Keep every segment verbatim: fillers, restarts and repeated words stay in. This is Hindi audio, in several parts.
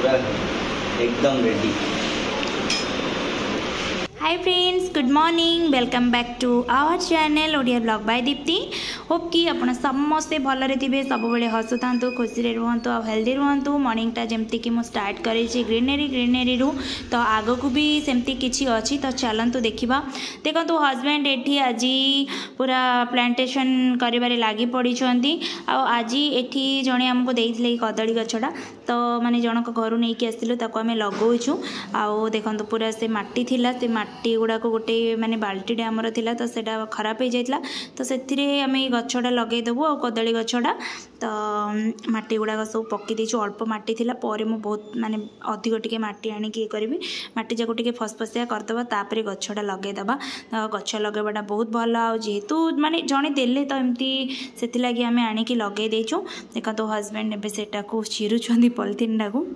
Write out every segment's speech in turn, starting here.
पूरा एकदम ready. Hi friends, good morning, welcome back to our channel Odia blog by Dipti. Hope कि आप समस्ते भलरे थे, सब बेले हसु था, खुशी रुहतु आ हेल्दी रुहतु। मॉर्निंगटा जमती कि मुझे स्टार्ट करेछि ग्रीनरी ग्रीनरी रु, तो आग को भी सेमती किछि अछि। तो चलतु देखा। देखो हजबैंड एठी आज पूरा प्लांटेशन करिबारे लागी पड़ी। आज एठी जणे हमको देइथिले कदली गछटा, तो माने जनक घर नहीं कि आसलु ताको आमे लगौछु। आउ देखो पूरा से माटी थिला, से माटी गुड़ाक गोटे माने बाल्टी आमर थिला, तो सेटा खराब हो जाइतला। तो सेथिरे आमे गछटा लगेदेबू आ कदली गछटा। तो माटी गुड़ाक सब पकई देछु, अल्प माटी थिला, परे मु बहुत माने अधिक टिके माटी आनी कि करबी, माटी जाको टिके फसफसिया करदबा, तापरे गछटा लगेदबा। गछ लगेबाटा बहुत भल। आ जेहेतु माने जणे देले तो एमती सेथि लागि आमे आनी कि लगे देछु। देखा तो हस्बैंड एबे सेटा को चिरुछंदी पॉलिथिन टाकू।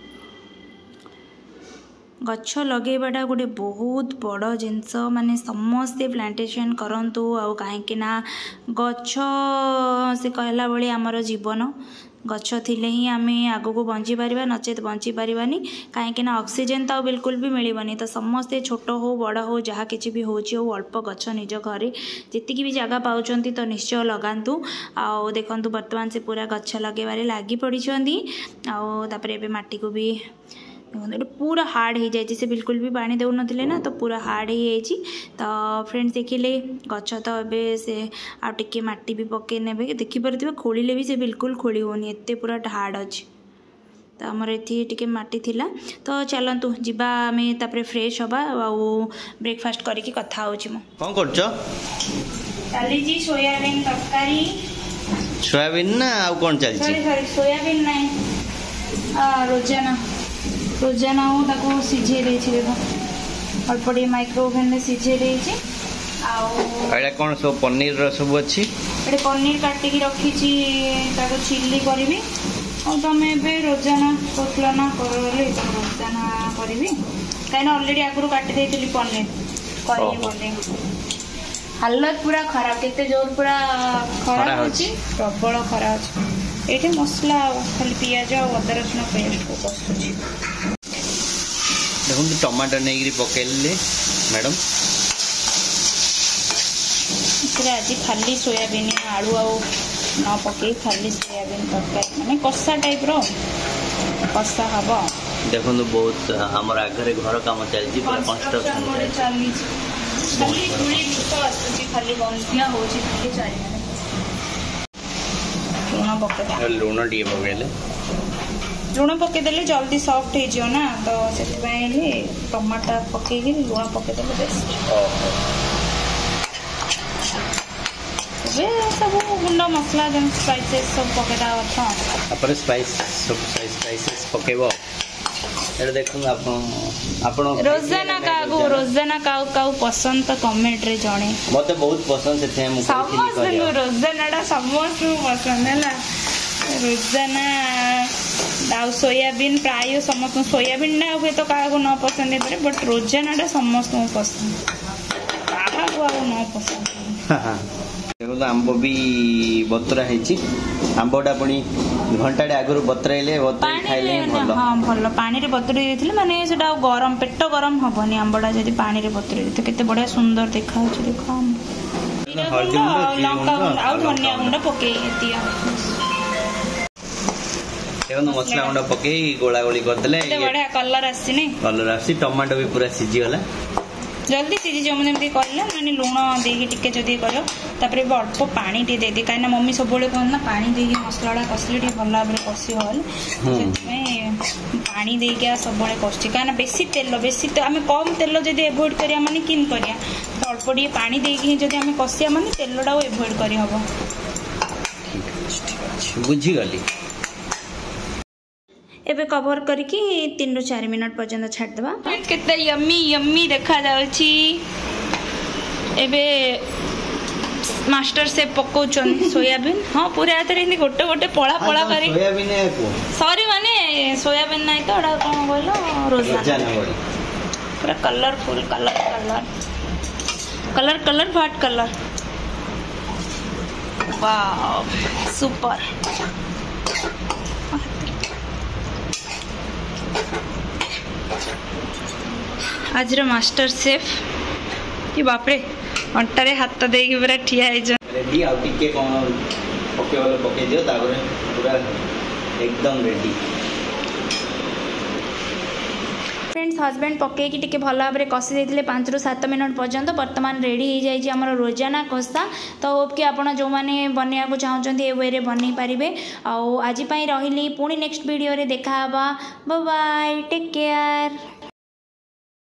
गछ लगेबाटा गोटे बहुत बड़ जिनस, माने समस्ते प्लांटेशन करंतु। आ कहीं ना गछ से कहला बड़ी आमर जीवन, गछ थिले ही आमे आगो को बंची पारिबा, नचेत बंची पारिबानी। कहीं ना ऑक्सीजन तो बिल्कुल भी मिलबनी। तो समस्ते छोट हो बड़ हो जहाँ किसी भी हो, अल्प गछ निज घरे जी भी जगह पाउचंती तो निश्चय लगातु। आउ देखंतु वर्तमान से पूरा गछ लगेबारे लागी पड़िछंती। आउ तापरे एबे माटी को भी देखो पूरा हार्ड हो जाए, से बिल्कुल भी पानी देउ नथिले ना, तो पूरा हार्ड हो जाए। तो फ्रेंड्स देखिले गछ तो ए से आ टिके माटी भी पके नेबे, देखि परथिबे खोलिले भी से बिल्कुल खोली होनी, एते पूरा हार्ड अछि। तो हमर एथि टिके माटी थिला। तो चलंतु जिबा आमे तापरे फ्रेश होबा आ ब्रेकफास्ट करिकि कथा होछि। मु कोन करछो? चाली जी सोयाबीन तरकारी। सोयाबीन ना आ कोन चलछि? सॉरी सॉरी सोयाबीन नहीं, आ रोजाना रोजाना हूँ ताको सिझे देछि। देखो अल्प टे माइक्रो ओवन में सिझे देछि। आउ कौन सब पनीर रो सब अछि? एटे पनीर काटी की रखी छी, ताको चिल्ली करबी। और तमे बे रोजाना कोतला ना करले, तो रोजाना करबी। काइन ऑलरेडी आगुरु काटी देथिली पनीर करी बोले। हालत पूरा खराब, केते जोर पूरा खराब होछि, प्रबल खराब होछि। एटे मसला खाली पियाज और अदा रसुन पेस्ट को कस्तुछि। देखो टमाटर नहीं पकेले मैडम, आज खाली सोयाबीन आलू आउ न पके खाली सोयाबीन तरकारी माने कषा टाइप रो कषा हबो। देखो बहुत हमर आगरे घर काम चलछि, पूरा कंस्ट्रक्शन चलछि, खाली जुड़ी तो आसुछि, खाली गंधिया होछि खाली चारि। लुण पके लुण टी पकेले, लुण पकेदेले जल्दी सॉफ्ट हो जियो ना, तो से टमाटर पके लुण पकेदेले बेस्ट। सब गुंड मसला जन स्पाइसेस सब पकेदा अच्छा, तापर स्पाइस सब स्पाइसेस पकेबो। एटा देखो आपण आपण रोजाना कागो रोजाना काउ काउ पसंद तो कमेंट रे जणे। मते बहुत पसंद से थे, हम समस्त रोजानाटा समस्त पसंद है। रोजाना दाउ सोयाबीन प्राय समस्त सोयाबीन ना हुए तो कागो न पसंद है, बट रोजानाटा समस्त पसंद, कागो आ न पसंद। देखो आंब भी बतरा हेछि, आंबटा पणी घंटाडे आगुरु बतराइले बतराई खाइले भलो। हां भलो, पानी रे बतराई देथिले माने सेटा गरम पेट गरम हबनी। आंबटा जदी पानी रे बतराई देते केते बढ़िया सुंदर देखा होछि। देखो हल्दी गुंड आ धनिया गुंड पके दिया, देखो मसला गुंड पके गोला गोली कर देले, केते बढ़िया कलर आसी नै, कलर आसी। टमाटो भी पूरा सिझी गला, जल्दी सीझी जो जमी कहला मैंने लुण देकी टिके जदि कर, तापर अल्प पानी टे दे कहीं मम्मी सब कहते ना पानी देकी मसला कसले भल भाव में कषि हल, से पानी देकी सब कषि कहीं बेसी तेल बेसी आम कम तेल जब एभोड करिया माने किन करिया, तो अल्प टे पानी देकी जब आम कषिया माने तेलटा एभोड कर हम। बुझीगली। एबे कवर करके तीन रु चार मिनट पर्यंत छाड़देवा। केते यम्मी यम्मी देखा जाउची। एबे मास्टर से पकाउछन सोयाबीन, हाँ पूरा एतरे इनी गोटे गोटे पळा पळा करी सोयाबीन को सॉरी माने सोयाबीन नाही तो एडा कोन बोलो रोजाना पूरा colourful colour colour colour colour white colour, wow super. आज मास्टर शेफ कि बापरे अंटारे हाथ देकी पूरा ठिया रेडी आउ टिके कोन पके वाला पके दियो तापर पूरा एकदम रेडी। फ्रेंड्स हस्बैंड पकईकि टिके भल भाव में कषि देते पाँच रु सात मिनट पर्यंत बर्तमान रेडी हो जाए आम रोजाना कषा। तो होप कि आपड़ जो मैंने बनवाक चाहते ये वे बन पारे। आज रही पुणी नेक्स्ट वीडियो देखा बाय बाय टेक केयर।